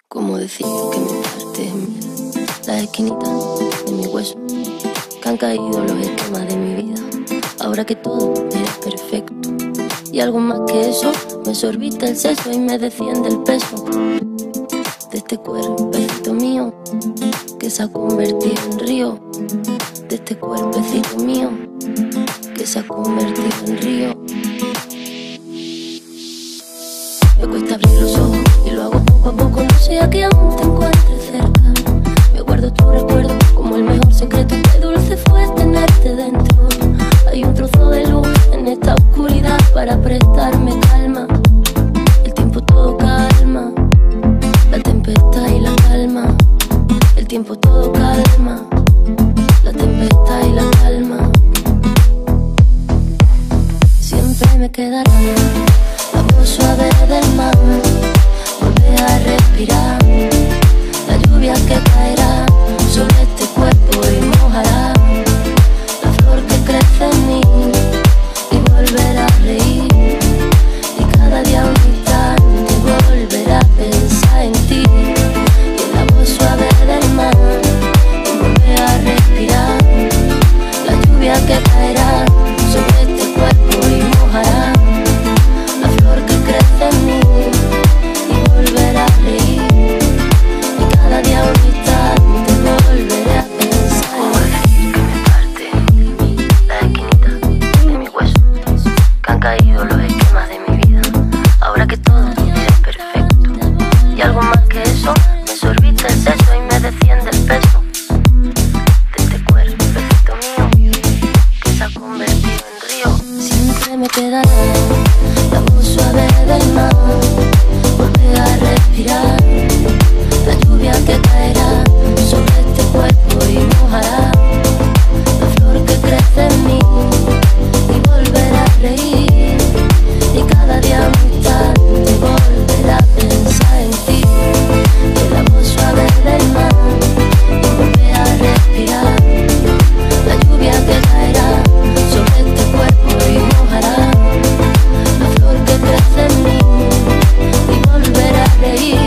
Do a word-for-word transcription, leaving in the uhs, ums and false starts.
Como decir que me parte en miel las esquinitas de mi hueso, que han caído los esquemas de mi vida, ahora que todo era perfecto. Y algo más que eso, me sorbita el seso y me desciende el peso de este cuerpecito mío que se ha convertido en río, de este cuerpecito mío que se ha convertido en río. Me cuesta abrir los ojos y lo hago poco a poco, no sea que aún te encuentre cerca. Me guardo tu recuerdo como el mejor secreto, qué dulce fue tenerte dentro. Hay un trozo de luz en esta oscuridad para prestarme calma. El tiempo todo calma, la tempestad y la calma. El tiempo todo calma, la tempestad y la calma. Siempre me quedará la voz suave del mar, volver a respirar, la lluvia que caerá sobre este cuerpo y mojará la flor que crece en mí, y volver a reír, y cada día un instante volver a pensar en ti, y en la voz suave del mar, y volver a respirar, la lluvia que caerá sobre este cuerpo y mojará la flor que crece en mí, y volver a reír, y cada día un instante volveré a pensar. Como decir que me parte la esquinita de mi hueso, que han caído los esquemas de mi vida, ahora que todo es perfecto. Y algo más que eso, me sorbita el seso y me desciende el peso de este cuerpecito mío que se ha convertido en río. Siempre me quedará la voz suave del mar, volver a respirar, la lluvia que caerá sobre este cuerpo y mojará la flor que crece en mí, y volver a reír, y cada día un instante volver a pensar en ti, y en la voz suave del mar, y volver a respirar, la lluvia que caerá sobre este cuerpo y mojará la flor que crece en mí, y volver a reír.